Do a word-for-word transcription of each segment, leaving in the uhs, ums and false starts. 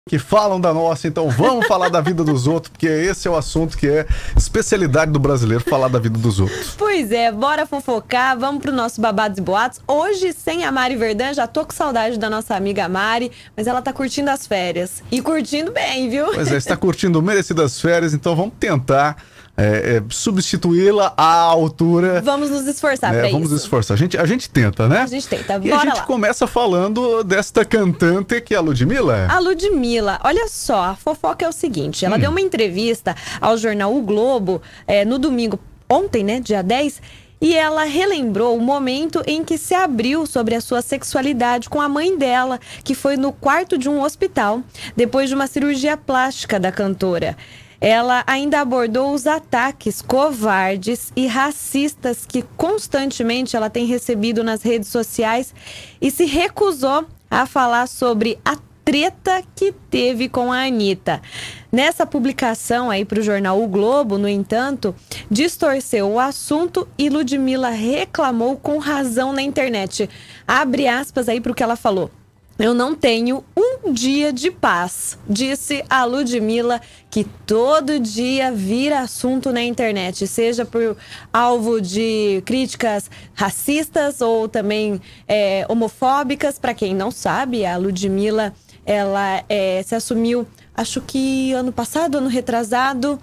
que falam da nossa, então vamos falar da vida dos outros, porque esse é o assunto que é especialidade do brasileiro, falar da vida dos outros. Pois é, bora fofocar, vamos pro nosso Babados e Boatos. Hoje sem a Mari Verdun, já tô com saudade da nossa amiga Mari, mas ela tá curtindo as férias. E curtindo bem, viu? Pois é, está curtindo merecidas férias, então vamos tentar é, é, substituí-la à altura. Vamos nos esforçar é, pra vamos isso. Vamos nos esforçar. A gente, a gente tenta, né? A gente tenta, e bora a gente lá. começa falando desta cantante que é a Ludmilla. A Ludmilla, olha só, a fofoca é o seguinte, ela hum. deu uma entrevista ao jornal O Globo é, no domingo, ontem, né, dia dez, e ela relembrou o momento em que se abriu sobre a sua sexualidade com a mãe dela, que foi no quarto de um hospital, depois de uma cirurgia plástica da cantora. Ela ainda abordou os ataques covardes e racistas que constantemente ela tem recebido nas redes sociais e se recusou a falar sobre a treta que teve com a Anitta. Nessa publicação aí para o jornal O Globo, no entanto, distorceu o assunto e Ludmilla reclamou com razão na internet. Abre aspas aí para o que ela falou. Eu não tenho um dia de paz, disse a Ludmilla, que todo dia vira assunto na internet, seja por alvo de críticas racistas ou também é, homofóbicas. Para quem não sabe, a Ludmilla, ela é, se assumiu, acho que ano passado, ano retrasado,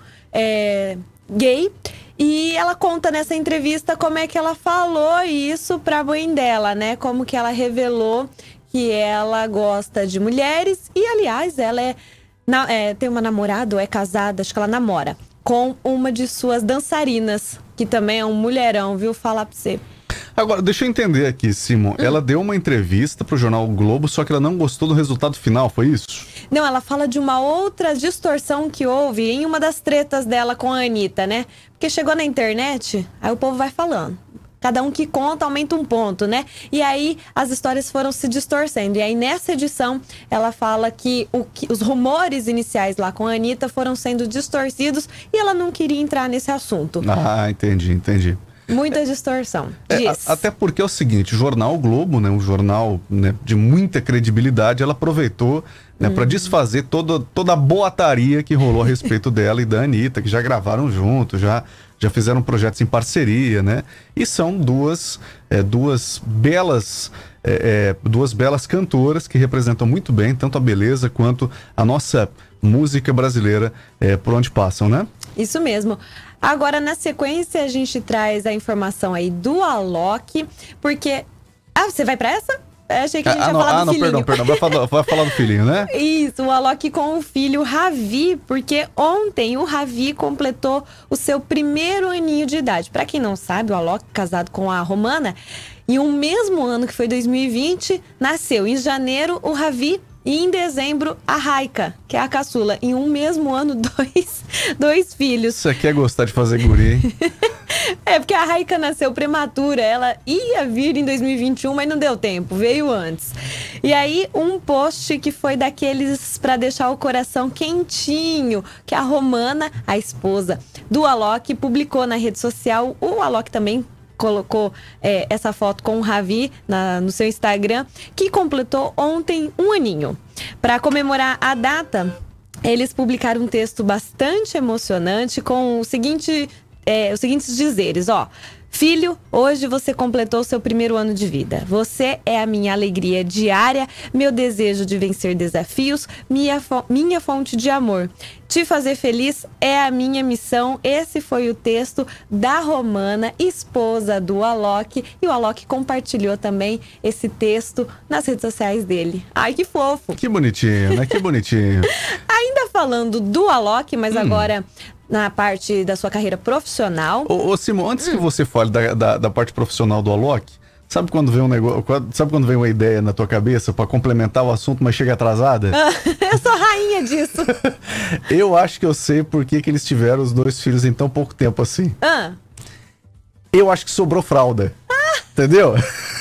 é, gay. E ela conta nessa entrevista como é que ela falou isso pra mãe dela, né? Como que ela revelou que ela gosta de mulheres e, aliás, ela é, na, é, tem uma namorada ou é casada, acho que ela namora, com uma de suas dançarinas, que também é um mulherão, viu? Falar pra você. Agora, deixa eu entender aqui, Simon. Hum. Ela deu uma entrevista pro jornal o Globo, só que ela não gostou do resultado final, foi isso? Não, ela fala de uma outra distorção que houve em uma das tretas dela com a Anitta, né? Porque chegou na internet, aí o povo vai falando. Cada um que conta aumenta um ponto, né? E aí as histórias foram se distorcendo. E aí nessa edição ela fala que, o, que os rumores iniciais lá com a Anitta foram sendo distorcidos e ela não queria entrar nesse assunto. Ah, entendi, entendi. Muita distorção. É, a, até porque é o seguinte, o jornal o Globo, né, um jornal, né, de muita credibilidade, ela aproveitou, né, hum. para desfazer toda, toda a boataria que rolou a respeito dela e da Anitta, que já gravaram junto, já, já fizeram projetos em parceria, né? E são duas, é, duas belas... É, é, duas belas cantoras que representam muito bem tanto a beleza quanto a nossa música brasileira é, por onde passam, né? Isso mesmo. Agora, na sequência, a gente traz a informação aí do Alok, porque... Ah, você vai pra essa? Eu achei que a gente ah, ia não, falar ah, do não, filhinho. perdão, perdão. Vai falar, vai falar do filhinho, né? Isso, o Alok com o filho Ravi, porque ontem o Ravi completou o seu primeiro aninho de idade. Pra quem não sabe, o Alok, casado com a Romana, e um mesmo ano que foi dois mil e vinte, nasceu em janeiro o Ravi e em dezembro a Raika, que é a caçula. Em um mesmo ano, dois, dois filhos. Você quer gostar de fazer guri, hein? É, porque a Raika nasceu prematura, ela ia vir em dois mil e vinte e um, mas não deu tempo, veio antes. E aí, um post que foi daqueles para deixar o coração quentinho, que a Romana, a esposa do Alok, publicou na rede social. O Alok também colocou é, essa foto com o Ravi na, no seu Instagram, que completou ontem um aninho. Para comemorar a data, eles publicaram um texto bastante emocionante com o seguinte... É, os seguintes dizeres, ó. Filho, hoje você completou seu primeiro ano de vida. Você é a minha alegria diária, meu desejo de vencer desafios, minha, fo minha fonte de amor. Te fazer feliz é a minha missão. Esse foi o texto da Romana, esposa do Alok. E o Alok compartilhou também esse texto nas redes sociais dele. Ai, que fofo! Que bonitinho, né? Que bonitinho. Ainda falando do Alok, mas hum. agora... na parte da sua carreira profissional. Ô, ô Simon, antes hum. que você fale da, da, da parte profissional do Alok, sabe quando vem um negócio, sabe quando vem uma ideia na tua cabeça para complementar o assunto, mas chega atrasada? Eu sou rainha disso. Eu acho que eu sei por que que eles tiveram os dois filhos em tão pouco tempo assim. Ah. Eu acho que sobrou fralda. Ah. Entendeu?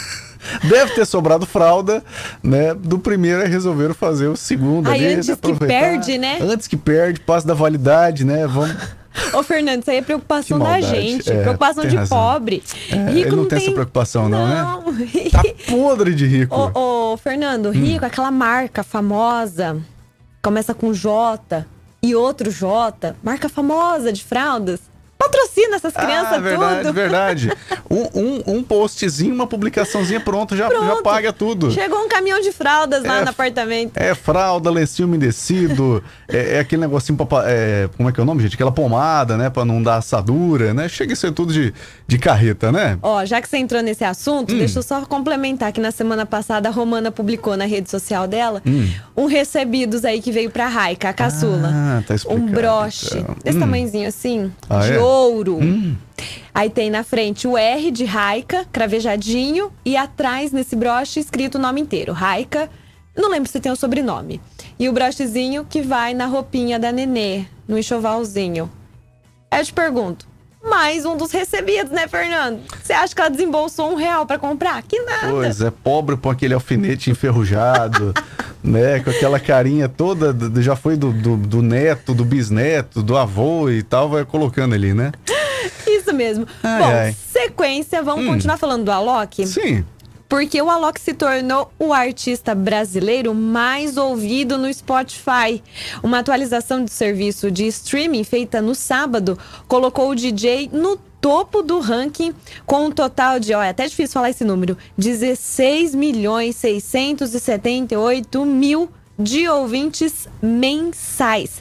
Deve ter sobrado fralda, né? Do primeiro é resolveram fazer o segundo. Aí ali, antes que perde, né? Antes que perde, passa da validade, né? Vamos... Ô, Fernando, isso aí é preocupação da gente. É, preocupação de razão. Pobre. É, rico ele não, não tem essa preocupação, não, não, né? Tá podre de rico. Ô, ô Fernando, rico, hum. aquela marca famosa começa com J e outro J, marca famosa de fraldas. Patrocina essas crianças ah, verdade, tudo. verdade. Um, um, um postzinho, uma publicaçãozinha, pronto, já, Pronto. já paga tudo. Chegou um caminhão de fraldas lá É, no apartamento. É fralda, lencinho umedecido, é, é aquele negocinho, pra, é, como é que é o nome, gente? Aquela pomada, né, pra não dar assadura, né? Chega a ser tudo de, de carreta, né? Ó, já que você entrou nesse assunto, Hum. deixa eu só complementar que na semana passada a Romana publicou na rede social dela Hum. um recebidos aí que veio pra Raika, a caçula. Ah, tá explicado, um broche, então. desse Hum. tamanhozinho assim, Ah, de é? ouro. Hum. Aí tem na frente o R de Raika, cravejadinho, e atrás nesse broche escrito o nome inteiro, Raika. Não lembro se tem o sobrenome. E o brochezinho que vai na roupinha da nenê, no enxovalzinho. Aí eu te pergunto, mais um dos recebidos, né, Fernando? Você acha que ela desembolsou um real pra comprar? Que nada. Pois é, pobre com aquele alfinete enferrujado, né? Com aquela carinha toda, do- já foi do, do, do neto, do bisneto, do avô e tal, vai colocando ali, né? Isso mesmo. Ai, Bom, ai. sequência, vamos Hum. continuar falando do Alok? Sim. Porque o Alok se tornou o artista brasileiro mais ouvido no Spotify. Uma atualização do serviço de streaming feita no sábado colocou o D J no topo do ranking com um total de, ó, é até difícil falar esse número, dezesseis milhões seiscentos e setenta e oito mil de ouvintes mensais.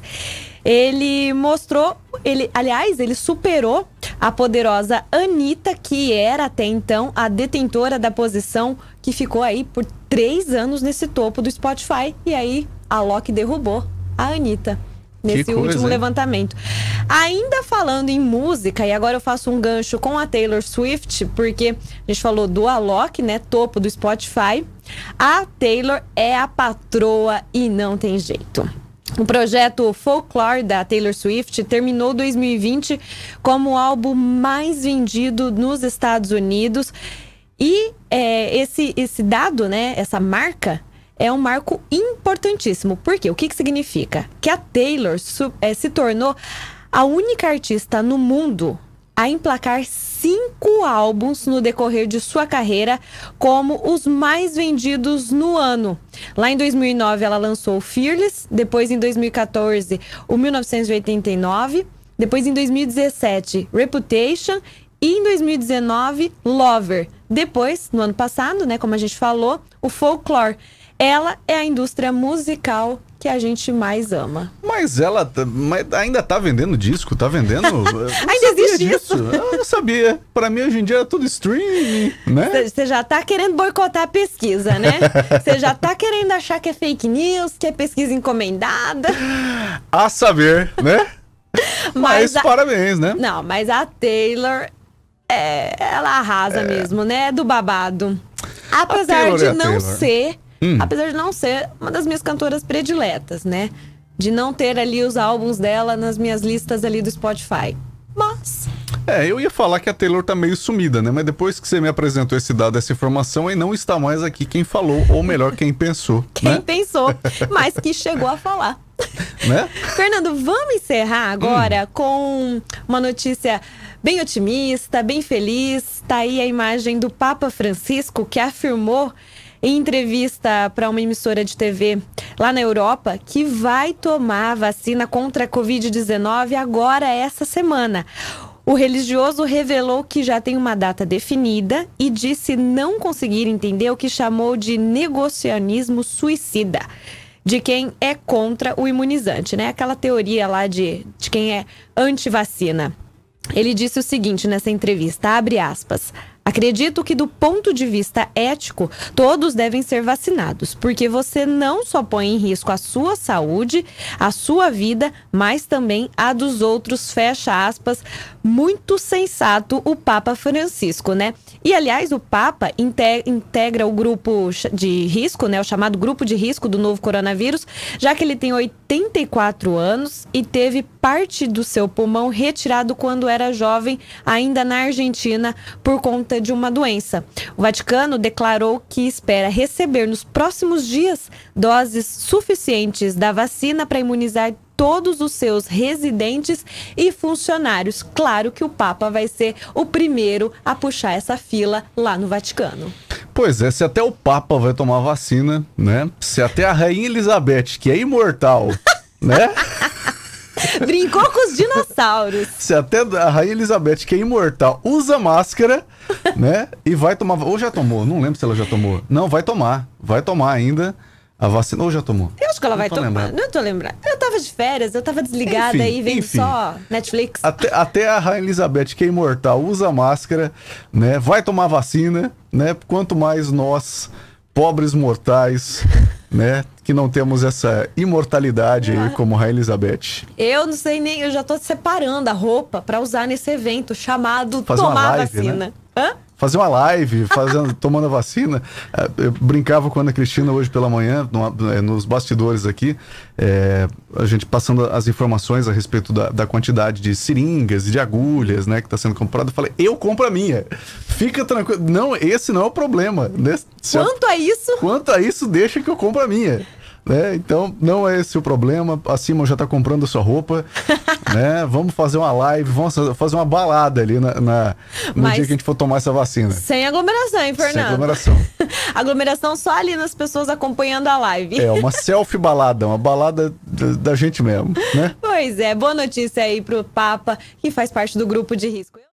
Ele mostrou, ele, aliás, ele superou a poderosa Anitta, que era até então a detentora da posição que ficou aí por três anos nesse topo do Spotify. E aí, a Alok derrubou a Anitta nesse Que coisa, último hein? levantamento. Ainda falando em música, e agora eu faço um gancho com a Taylor Swift, porque a gente falou do Alok, né, topo do Spotify. A Taylor é a patroa e não tem jeito. O projeto Folklore da Taylor Swift terminou dois mil e vinte como o álbum mais vendido nos Estados Unidos. E é, esse, esse dado, né, essa marca, é um marco importantíssimo. Por quê? O que, que significa? Que a Taylor su- é, se tornou a única artista no mundo a emplacar cinco álbuns no decorrer de sua carreira como os mais vendidos no ano. Lá em dois mil e nove ela lançou Fearless, depois em dois mil e quatorze o mil novecentos e oitenta e nove, depois em dois mil e dezessete Reputation e em dois mil e dezenove Lover. Depois, no ano passado, né, como a gente falou, o Folklore. Ela é a indústria musical que a gente mais ama. Mas ela tá- mas ainda tá vendendo disco, tá vendendo... Eu não Ainda sabia existe disso. isso? Eu não sabia. Pra mim, hoje em dia, é tudo streaming, né? Você já tá querendo boicotar a pesquisa, né? Você já tá querendo achar que é fake news, que é pesquisa encomendada. A saber, né? Mas, a- parabéns, né? Não, mas a Taylor, é, ela arrasa mesmo, né? Do babado. Apesar Taylor de é a não Taylor. ser, Hum. apesar de não ser uma das minhas cantoras prediletas, né? De não ter ali os álbuns dela nas minhas listas ali do Spotify. Mas É, eu ia falar que a Taylor tá meio sumida, né? Mas depois que você me apresentou esse dado, essa informação, aí não está mais aqui quem falou, ou melhor, quem pensou, quem né? pensou, mas que chegou a falar. Né? Fernando, vamos encerrar agora Hum. com uma notícia bem otimista, bem feliz. Tá aí a imagem do Papa Francisco, que afirmou em entrevista para uma emissora de T V lá na Europa que vai tomar a vacina contra a covid dezenove agora essa semana. O religioso revelou que já tem uma data definida e disse não conseguir entender o que chamou de negacionismo suicida de quem é contra o imunizante, né? Aquela teoria lá de, de quem é anti-vacina. Ele disse o seguinte nessa entrevista, abre aspas: acredito que do ponto de vista ético, todos devem ser vacinados, porque você não só põe em risco a sua saúde, a sua vida, mas também a dos outros, fecha aspas. Muito sensato o Papa Francisco, né? E, aliás, o Papa inte- integra o grupo de risco, né? O chamado grupo de risco do novo coronavírus, já que ele tem oitenta e quatro anos e teve parte do seu pulmão retirado quando era jovem, ainda na Argentina, por conta de uma doença. O Vaticano declarou que espera receber nos próximos dias doses suficientes da vacina para imunizar todos os seus residentes e funcionários. Claro que o Papa vai ser o primeiro a puxar essa fila lá no Vaticano. Pois é, se até o Papa vai tomar vacina, né? Se até a Rainha Elizabeth, que é imortal, né? Brincou com os dinossauros. Se até a Rainha Elizabeth, que é imortal, usa máscara, né? E vai tomar... Ou já tomou, não lembro se ela já tomou. Não, vai tomar. Vai tomar ainda a vacina. Ou já tomou? Eu acho que ela Não vai tô tomar. lembrado. Não tô lembrando. Eu tava de férias, eu tava desligada Enfim, aí, vendo enfim. só Netflix. Até, até a Rainha Elizabeth, que é imortal, usa máscara, né? Vai tomar vacina, né? Quanto mais nós, pobres mortais, né? Que não temos essa imortalidade aí como Rainha Elizabeth. Eu não sei nem, eu já tô separando a roupa pra usar nesse evento chamado Fazer uma Tomar live, Vacina. né? Hã? Fazer uma live, fazendo, tomando a vacina. Eu brincava com a Ana Cristina hoje pela manhã, no, nos bastidores aqui, é, a gente passando as informações a respeito da, da quantidade de seringas e de agulhas, né, que está sendo comprado. Eu falei, eu compro a minha. Fica tranquilo. Não, esse não é o problema. Né? Se Quanto a isso... Quanto a isso, deixa que eu compro a minha. Né? Então, não é esse o problema. A Simon já está comprando a sua roupa. Né? Vamos fazer uma live, vamos fazer uma balada ali na, na, no Mas dia que a gente for tomar essa vacina. sem aglomeração, hein, Fernando? Sem aglomeração. Aglomeração só ali nas pessoas acompanhando a live. É, uma selfie balada, uma balada da, da gente mesmo, né? Pois é, boa notícia aí pro Papa, que faz parte do grupo de risco.